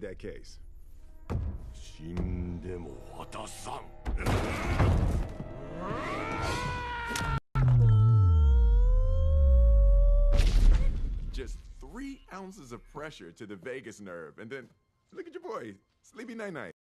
that case. 死んでも渡さん。 Just 3 ounces of pressure to the vagus nerve, and then look at your boy, sleepy night-night.